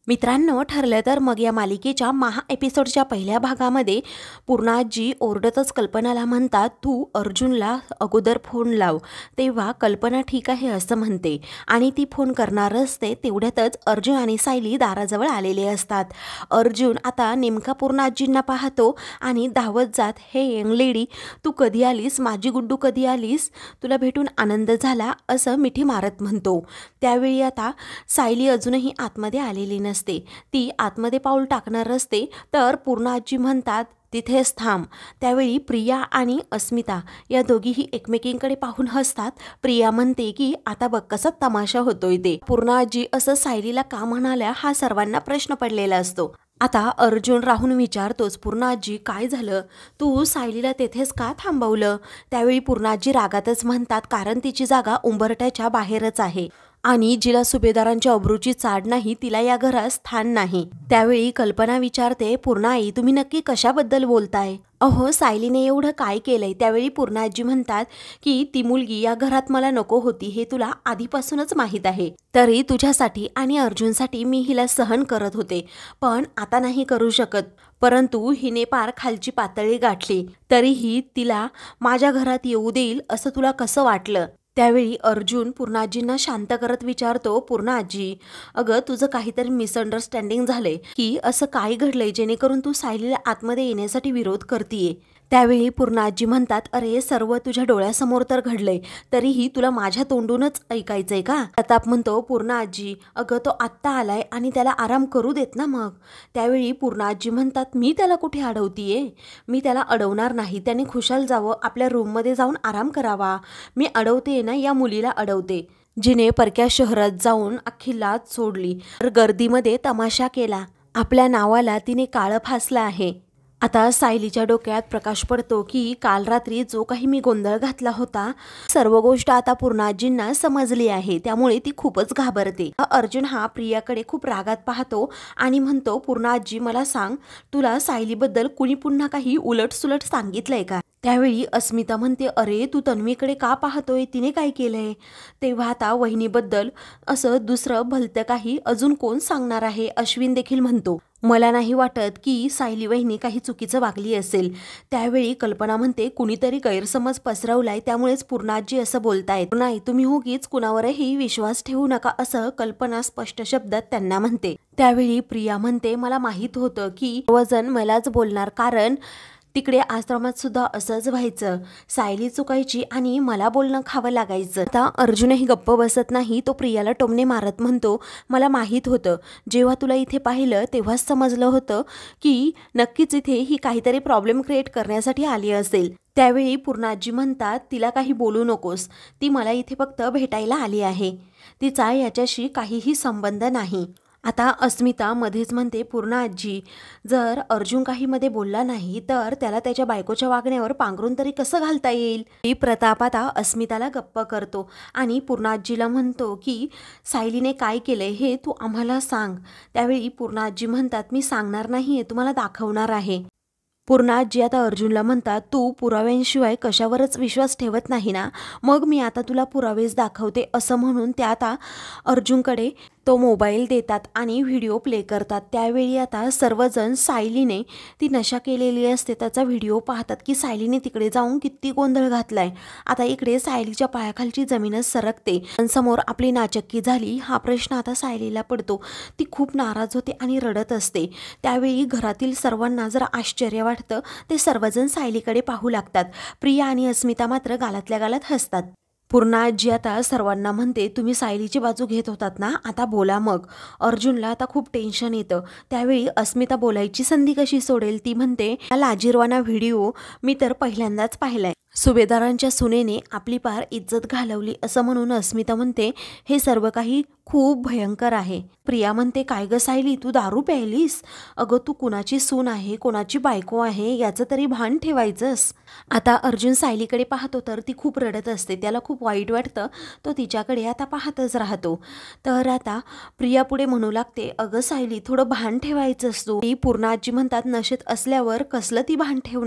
मित्रांनो, ठरलं तर मग या मालिकेच्या महा एपिसोडच्या पहिल्या भागामध्ये पूर्णाजी ओरडतच कल्पनाला म्हणतात, तू अर्जुनला अगोदर फोन लाव. तेव्हा कल्पना ठीक आहे असं म्हणते आणि ती फोन करणार असते. तेवढ्यातच अर्जुन आणि सायली दाराजवळ आलेले असतात. अर्जुन आता नेमका पूर्णाजींना पाहतो आणि धावत जात, हे यंग लेडी, तू कधी आलीस? माझी गुड्डू कधी आलीस? तुला भेटून आनंद झाला असं मिठी मारत म्हणतो. त्यावेळी आता सायली अजूनही आतमध्ये आलेली नसते. ती आतमध्ये पाऊल टाकणार असते तर पूर्णाजी म्हणतात, तिथेच थांब. त्यावेळी प्रिया आणि अस्मिता या दोघीही एकमेकींकडे पाहून हसतात. प्रिया म्हणते की आता बघ कसा तमाशा होतोय ते. पूर्णाजी असं सायलीला का म्हणाल्या हा सर्वांना प्रश्न पडलेला असतो. आता अर्जुन राहून विचारतोच, पूर्णाजी काय झालं? तू सायलीला तेथेच का थांबवलं? त्यावेळी पूर्णाजी रागातच म्हणतात, कारण तिची जागा उंबरठ्याच्या बाहेरच आहे आणि जिला सुभेदारांच्या अब्रूची चाड नाही तिला या घरात स्थान नाही. त्यावेळी कल्पना विचारते, पूर्णाई तुम्ही नक्की कशाबद्दल बोलताय? अहो, सायलीने एवढं काय केलंय? त्यावेळी पूर्णाजी म्हणतात की ती मुलगी या घरात मला नको होती हे तुला आधीपासूनच माहीत आहे. तरी तुझ्यासाठी आणि अर्जुनसाठी मी हिला सहन करत होते, पण आता नाही करू शकत. परंतु हिने पार खालची पातळी गाठली, तरीही तिला माझ्या घरात येऊ देईल असं तुला कसं वाटलं? त्यावेळी अर्जुन पूर्णाजींना शांत करत विचारतो, पूर्णाजी अगं तुझं काहीतरी मिसअंडरस्टँडिंग झालंय की असं काय घडलंय जेणेकरून तू सायलीला आतमध्ये येण्यासाठी विरोध करतीये? त्यावेळी पूर्णाजी म्हणतात, अरे सर्व तुझ्या डोळ्यासमोर तर घडलंय, तरीही तुला माझ्या तोंडूनच ऐकायचंय का? प्रताप म्हणतो, पूर्णाजी अगं तो आत्ता आलाय आणि त्याला आराम करू देत ना मग. त्यावेळी पूर्णाजी म्हणतात, मी त्याला कुठे अडवतीये? मी त्याला अडवणार नाही. त्याने खुशाल जावं, आपल्या रूममध्ये जाऊन आराम करावा. मी अडवते ना, या मुलीला अडवते जिने परक्या शहरात जाऊन अख्खी लाज सोडली, तर गर्दीमध्ये तमाशा केला. आपल्या नावाला तिने काळं फासलं आहे. आता सायलीच्या डोक्यात प्रकाश पडतो की काल रात्री जो काही मी गोंधळ घातला होता सर्व गोष्ट आता पूर्णाजींना समजली आहे. त्यामुळे ती खूपच घाबरते. अर्जुन हा प्रियाकडे खूप रागात पाहतो आणि म्हणतो, पूर्णाजी मला सांग, तुला सायलीबद्दल कुणी पुन्हा काही उलटसुलट सांगितलंय का? त्यावेळी अस्मिता म्हणते, अरे तू तन्वीकडे का पाहतोय? तिने काय केलंय? तेव्हा आता वहिनीबद्दल असं दुसरं भलतं काही अजून कोण सांगणार आहे? अश्विन देखील म्हणतो, मला नाही वाटत की सायली वहिनी काही चुकीचं वागली असेल. त्यावेळी कल्पना म्हणते, कुणीतरी गैरसमज पसरवलाय त्यामुळेच पूर्णाजी असं बोलतायत. नाही, तुम्ही उगीच कुणावरही विश्वास ठेवू नका असं कल्पना स्पष्ट शब्दात त्यांना म्हणते. त्यावेळी प्रिया म्हणते, मला माहीत होतं की सर्वजण मलाच बोलणार, कारण तिकडे आश्रमात सुद्धा असंच व्हायचं. सायली चुकायची आणि मला बोलणं खावं लागायचं. आता अर्जुनही गप्प बसत नाही. तो प्रियाला टोमणे मारत म्हणतो, मला माहीत होतं. जेव्हा तुला इथे पाहिलं तेव्हाच समजलं होतं की नक्कीच इथे ही काहीतरी प्रॉब्लेम क्रिएट करण्यासाठी आली असेल. त्यावेळी पूर्णाजी म्हणतात, तिला काही बोलू नकोस. ती मला इथे फक्त भेटायला आली आहे. तिचा याच्याशी काहीही संबंध नाही. आता अस्मिता मध्येच म्हणते, पूर्णाजी जर अर्जुन काही मध्ये बोलला नाही तर त्याला त्याच्या बायकोच्या वागण्यावर पांघरून तरी कसं घालता येईल? ही प्रताप आता अस्मिताला गप्प करतो आणि पूर्णाजीला म्हणतो की सायलीने काय केलंय हे तू आम्हाला सांग. त्यावेळी पूर्णाजी म्हणतात, मी सांगणार नाहीये, तुम्हाला दाखवणार आहे. पूर्णाजी आता अर्जुनला म्हणतात, तू पुराव्यांशिवाय कशावरच विश्वास ठेवत नाही ना, मग मी आता तुला पुरावेच दाखवते असं म्हणून त्या आता अर्जुनकडे तो मोबाईल देतात आणि व्हिडिओ प्ले करतात. त्यावेळी आता सर्वजण सायलीने ती नशा केलेली असते त्याचा व्हिडिओ पाहतात की सायलीने तिकडे जाऊन किती गोंधळ घातलाय. आता इकडे सायलीच्या पायाखालची जमीनच सरकते. समोर आपली नाचक्की झाली हा प्रश्न आता सायलीला पडतो. ती खूप नाराज होते आणि रडत असते. त्यावेळी घरातील सर्वांना जरा आश्चर्य वाटतं. ते सर्वजण सायलीकडे पाहू लागतात. प्रिया आणि अस्मिता मात्र गालातल्या गालात हसतात. पूर्णाजी आता सर्वांना म्हणते, तुम्ही सायलीची बाजू घेत होतात ना, आता बोला मग. अर्जुनला आता खूप टेन्शन येतं. त्यावेळी अस्मिता बोलायची संधी कशी सोडेल? ती म्हणते, हा लाजिरवाना व्हिडिओ मी तर पहिल्यांदाच पाहिलाय. सुभेदारांच्या सुनेने आपली पार इज्जत घालवली असं म्हणून अस्मिता म्हणते, हे सर्व काही खूप भयंकर आहे. प्रिया म्हणते, काय ग सायली, तू दारू प्यायलीस? अगं तू कुणाची सून आहे, कोणाची बायको आहे याचं तरी भान ठेवायचंस. आता अर्जुन सायलीकडे पाहतो तर ती खूप रडत असते. त्याला खूप वाईट वाटतं. तो तिच्याकडे आता पाहतच राहतो. तर आता प्रिया पुढे म्हणू लागते, अगं सायली थोडं भान ठेवायचंस तू. ती पूर्णाजी म्हणतात, नशेत असल्यावर कसलं ती भान ठेवणार?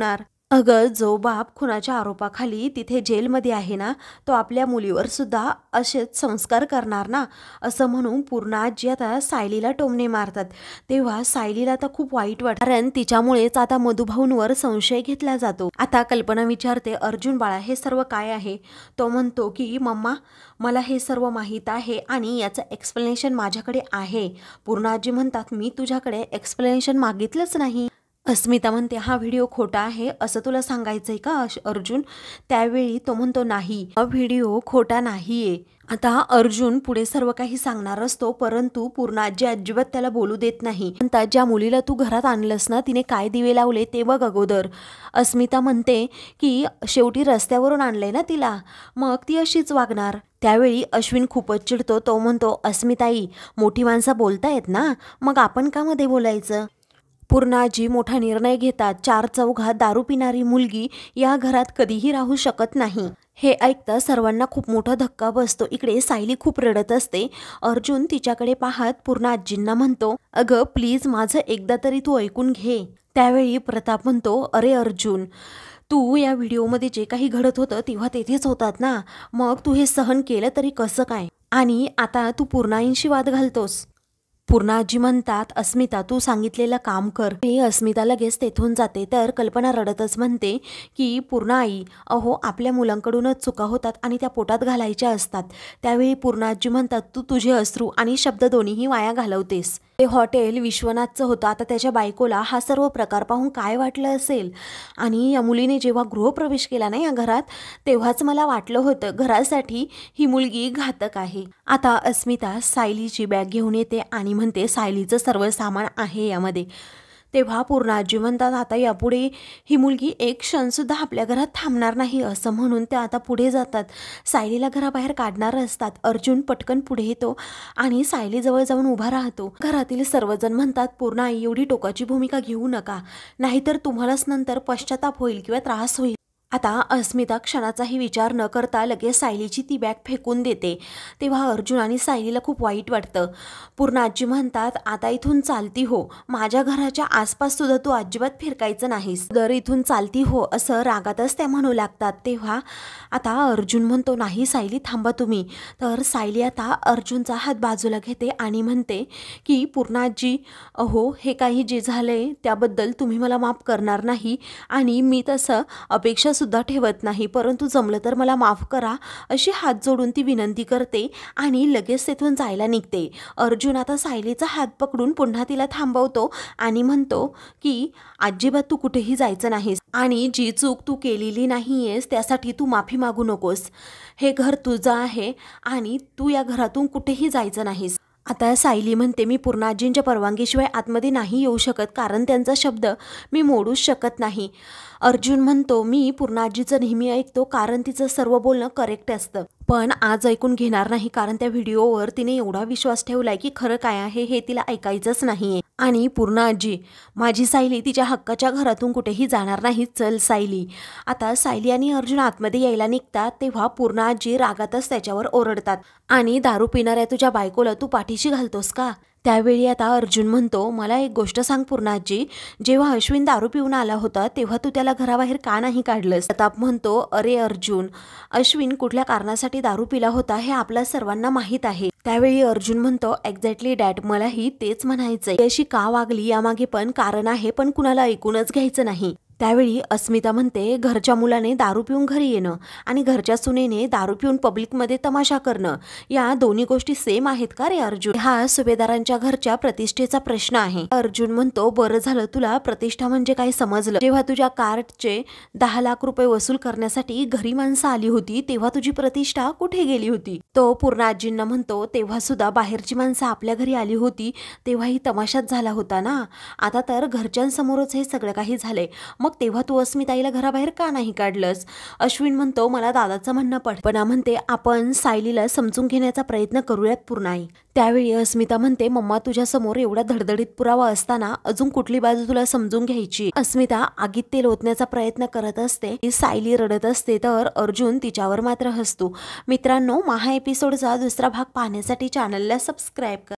अगं जो बाप खुनाच्या आरोपाखाली तिथे जेलमध्ये आहे ना, तो आपल्या मुलीवर सुद्धा असेच संस्कार करणार ना, असं म्हणून पूर्ण आजी आता सायलीला टोमणे मारतात. तेव्हा सायलीला आता खूप वाईट वाटतं, कारण तिच्यामुळेच आता मधुभाऊंवर संशय घेतला जातो. आता कल्पना विचारते, अर्जुन बाळा हे सर्व काय आहे? तो म्हणतो की मम्मा, मला हे सर्व माहीत आहे आणि याचं एक्सप्लेनेशन माझ्याकडे आहे. पूर्ण आजी म्हणतात, मी तुझ्याकडे एक्सप्लेनेशन मागितलंच नाही. अस्मिता म्हणते, हा व्हिडिओ खोटा आहे असं तुला सांगायचंय का अर्जुन? त्यावेळी तो म्हणतो, नाही, हा व्हिडिओ खोटा नाहीये. आता अर्जुन पुढे सर्व काही सांगणार असतो, परंतु पूर्ण आजी अजिबात त्याला बोलू देत नाही. म्हणतात, ज्या मुलीला तू घरात आणलंस ना, तिने काय दिवे लावले ते बघ अगोदर. अस्मिता म्हणते की शेवटी रस्त्यावरून आणलंय ना तिला, मग ती अशीच वागणार. त्यावेळी अश्विन खूपच चिडतो. तो म्हणतो, अस्मिताई, मोठी माणसं बोलतायत ना, मग आपण का मध्ये बोलायचं? पूर्ण आजी मोठा निर्णय घेतात. चार चौघात दारू पिणारी मुलगी या घरात कधीही राहू शकत नाही. हे ऐकता सर्वांना खूप मोठा धक्का बसतो. इकडे सायली खूप रडत असते. अर्जुन तिच्याकडे पाहत पूर्ण आजींना म्हणतो, अगं प्लीज माझं एकदा तरी तू ऐकून घे. त्यावेळी प्रताप म्हणतो, अरे अर्जुन, तू या व्हिडिओमध्ये जे काही घडत होतं तेव्हा तेथेच होतात ना, मग तू हे सहन केलं तरी कसं काय, आणि आता तू पूर्णाईंशी वाद घालतोस. पूर्ण आजी म्हणतात, अस्मिता तू सांगितलेलं काम कर. हे अस्मिता लगेच तेथून जाते. तर कल्पना रडतच म्हणते की पूर्ण आई, अहो आपल्या मुलांकडूनच चुका होतात आणि त्या पोटात घालायच्या असतात. त्यावेळी पूर्ण आजी म्हणतात, तू तुझे अश्रू आणि शब्द दोन्हीही वाया घालवतेस. ते हॉटेल विश्वनाथचं होतं. आता त्याच्या बायकोला हा सर्व प्रकार पाहून काय वाटलं असेल, आणि या मुलीने जेव्हा गृहप्रवेश केला ना या घरात, तेव्हाच मला वाटलं होतं घरासाठी ही मुलगी घातक आहे. आता अस्मिता सायलीची बॅग घेऊन येते आणि म्हणते, सायलीचं सर्व सामान आहे यामध्ये. तेव्हा पूर्ण आजी म्हणतात, आता यापुढे ही मुलगी एक क्षणसुद्धा आपल्या घरात थांबणार नाही, असं म्हणून त्या आता पुढे जातात. सायलीला घराबाहेर काढणार असतात. अर्जुन पटकन पुढे येतो आणि सायलीजवळ जाऊन उभा राहतो. घरातील सर्वजण म्हणतात, पूर्ण आई एवढी टोकाची भूमिका घेऊ नका, नाहीतर तुम्हालाच नंतर पश्चाताप होईल किंवा त्रास होईल. आता अस्मिता क्षणाचाही विचार न करता लगेच सायलीची ती बॅग फेकून देते. तेव्हा अर्जुन आणि सायलीला खूप वाईट वाटतं. पूर्ण आजी म्हणतात, आता इथून चालती हो, माझ्या घराच्या आसपास सुद्धा तू अजिबात फिरकायचं नाहीस, दर इथून चालती हो, असं रागातच त्या म्हणू लागतात. तेव्हा आता अर्जुन म्हणतो, नाही सायली थांबा तुम्ही. तर सायली आता अर्जुनचा हात बाजूला घेते आणि म्हणते की पूर्ण आजी, अहो हे काही जे झालंय त्याबद्दल तुम्ही मला माफ करणार नाही आणि मी तसं अपेक्षा सुद्धा ठेवत नाही, परंतु जमलं तर मला माफ करा, अशी हात जोडून ती विनंती करते आणि लगेच तेथून जायला निघते. अर्जुन आता सायलीचा हात पकडून पुन्हा तिला थांबवतो आणि म्हणतो की अजिबात तू कुठेही जायचं नाहीस, आणि जी चूक तू केलेली नाहीयेस त्यासाठी तू माफी मागू नकोस. हे घर तुझं आहे आणि तू या घरातून कुठेही जायचं नाहीस. आता सायली म्हणते, मी पूर्ण आजींच्या परवानगीशिवाय आतमध्ये नाही येऊ शकत, कारण त्यांचा शब्द मी मोडूच शकत नाही. अर्जुन म्हणतो, मी पूर्ण आजीचं नेहमी ऐकतो, कारण तिचं सर्व बोलणं करेक्ट असतं, पण आज ऐकून घेणार नाही, कारण त्या व्हिडिओवर तिने एवढा विश्वास ठेवलाय की खरं काय आहे हे तिला ऐकायचंच नाहीये. आणि पूर्ण आजी, माझी सायली तिच्या हक्काच्या घरातून कुठेही जाणार नाही, चल सायली. आता सायली आणि अर्जुन आतमध्ये यायला निघतात. तेव्हा पूर्ण आजी रागातच त्याच्यावर ओरडतात आणि दारू पिणाऱ्या तुझ्या बायकोला तू पाठीशी घालतोस का? त्यावेळी आता अर्जुन म्हणतो, मला एक गोष्ट सांग पूर्ण आजी, जेव्हा अश्विन दारू पिऊन आला होता तेव्हा तू त्याला घराबाहेर का नाही काढलंस? प्रताप म्हणतो, अरे अर्जुन, अश्विन कुठल्या कारणासाठी दारू पिला होता हे आपल्या सर्वांना माहीत आहे. त्यावेळी अर्जुन म्हणतो, एक्झॅक्टली डॅड, मलाही तेच म्हणायचंय, अशी का वागली यामागे पण कारण आहे, पण कुणाला ऐकूनच घ्यायचं नाही. त्यावेळी अस्मिता म्हणते, घरच्या मुलाने दारू पिऊन घरी येणं आणि घरच्या सुनेने दारू पिऊन पब्लिकमध्ये तमाशा करणं, या दोन्ही गोष्टी सेम आहेत का रे अर्जुन? हा सुभेदारांच्या घरच्या प्रतिष्ठेचा प्रश्न आहे. अर्जुन म्हणतो, बरं झालं तुला प्रतिष्ठा म्हणजे काय समजलं. जेव्हा तुझ्या कार्डचे 10 लाख रुपये वसूल करण्यासाठी घरी माणसं आली होती तेव्हा तुझी प्रतिष्ठा कुठे गेली होती? तो पूर्ण आजींना म्हणतो, तेव्हा सुद्धा बाहेरची माणसं आपल्या घरी आली होती तेव्हाही तमाशाच झाला होता ना. आता तर घरच्यांसमोरच हे सगळं काही झालंय, मग तेव्हा तू अस्मिताईला घराबाहेर का नाही काढलंस? अश्विन म्हणतो, मला दादाचं म्हणणं पण म्हणते, आपण सायलीला समजून घेण्याचा प्रयत्न करूयात पूर्णाई. त्यावेळी अस्मिता म्हणते, मम्मा तुझ्या समोर एवढा धडधडीत पुरावा असताना अजून कुठली बाजू तुला समजून घ्यायची? अस्मिता आगीत तेल ओतण्याचा प्रयत्न करत असते. सायली रडत असते तर अर्जुन तिच्यावर मात्र हसतो. मित्रांनो, महा एपिसोडचा दुसरा भाग पाहण्यासाठी चॅनलला सबस्क्राईब करा.